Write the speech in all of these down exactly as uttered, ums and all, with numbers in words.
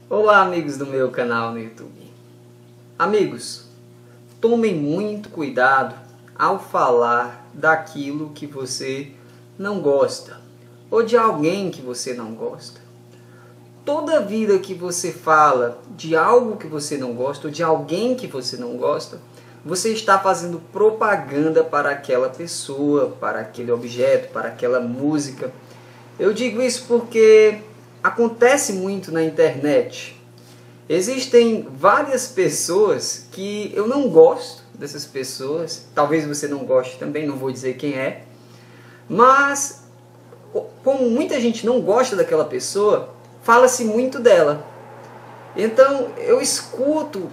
Olá, amigos do meu canal no YouTube. Amigos, tomem muito cuidado ao falar daquilo que você não gosta ou de alguém que você não gosta. Toda vida que você fala de algo que você não gosta ou de alguém que você não gosta, você está fazendo propaganda para aquela pessoa, para aquele objeto, para aquela música. Eu digo isso porque acontece muito na internet. Existem várias pessoas que eu não gosto dessas pessoas, talvez você não goste também, não vou dizer quem é, mas como muita gente não gosta daquela pessoa, fala-se muito dela. Então eu escuto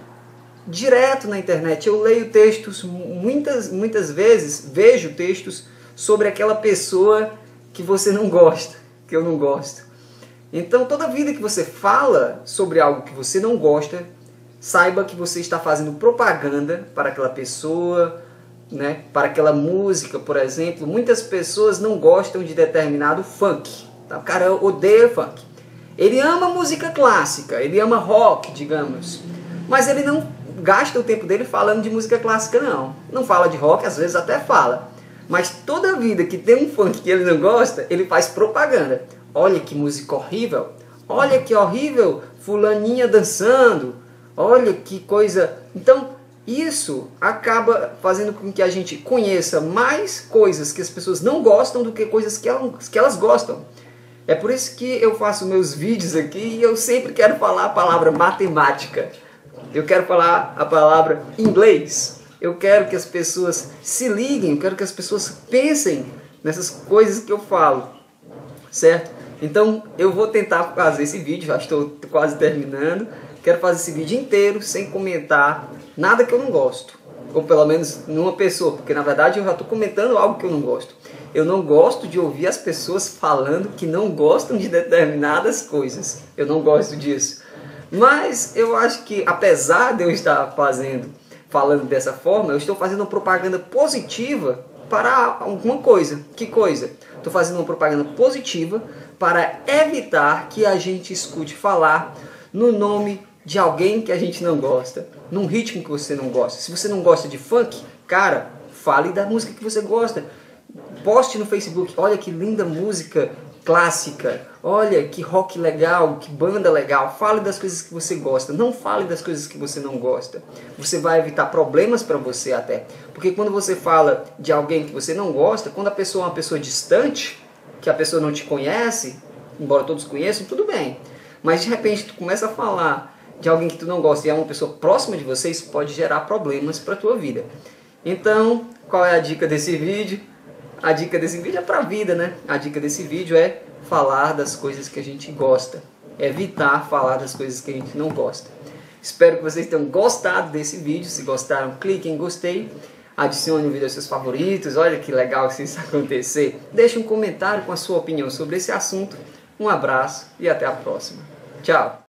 direto na internet, eu leio textos muitas, muitas vezes, vejo textos sobre aquela pessoa que você não gosta, que eu não gosto. Então, toda vida que você fala sobre algo que você não gosta, saiba que você está fazendo propaganda para aquela pessoa, né? Para aquela música, por exemplo. Muitas pessoas não gostam de determinado funk. Tá? O cara odeia funk. Ele ama música clássica, ele ama rock, digamos. Mas ele não gasta o tempo dele falando de música clássica, não. Não fala de rock, às vezes até fala. Mas toda vida que tem um funk que ele não gosta, ele faz propaganda. Olha que música horrível, olha que horrível fulaninha dançando, olha que coisa... Então, isso acaba fazendo com que a gente conheça mais coisas que as pessoas não gostam do que coisas que elas, que elas gostam. É por isso que eu faço meus vídeos aqui e eu sempre quero falar a palavra matemática. Eu quero falar a palavra inglês. Eu quero que as pessoas se liguem, eu quero que as pessoas pensem nessas coisas que eu falo, certo? Então eu vou tentar fazer esse vídeo, já estou quase terminando. Quero fazer esse vídeo inteiro sem comentar nada que eu não gosto. Ou pelo menos numa pessoa, porque na verdade eu já estou comentando algo que eu não gosto. Eu não gosto de ouvir as pessoas falando que não gostam de determinadas coisas. Eu não gosto disso. Mas eu acho que apesar de eu estar fazendo, falando dessa forma, eu estou fazendo uma propaganda positiva para alguma coisa. Que coisa? Estou fazendo uma propaganda positiva para evitar que a gente escute falar no nome de alguém que a gente não gosta, num ritmo que você não gosta. Se você não gosta de funk, cara, fale da música que você gosta. Poste no Facebook, olha que linda música clássica, olha que rock legal, que banda legal. Fale das coisas que você gosta, não fale das coisas que você não gosta. Você vai evitar problemas para você até. Porque quando você fala de alguém que você não gosta, quando a pessoa é uma pessoa distante, que a pessoa não te conhece, embora todos conheçam, tudo bem. Mas de repente tu começa a falar de alguém que tu não gosta e é uma pessoa próxima de você, isso pode gerar problemas para a tua vida. Então, qual é a dica desse vídeo? A dica desse vídeo é para a vida, né? A dica desse vídeo é falar das coisas que a gente gosta. Evitar falar das coisas que a gente não gosta. Espero que vocês tenham gostado desse vídeo. Se gostaram, clique em gostei. Adicione o vídeo aos seus favoritos. Olha que legal se isso acontecer. Deixe um comentário com a sua opinião sobre esse assunto. Um abraço e até a próxima. Tchau!